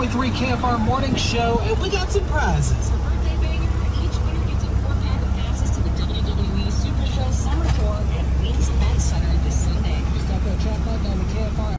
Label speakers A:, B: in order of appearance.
A: 101.3 KFR Morning Show, and we got some prizes.
B: The birthday banger, each winner gets a 4-pack of passes to the WWE Super Show Summer Tour at Wings Event Center this Sunday.
A: Just tap that chat button on the KFR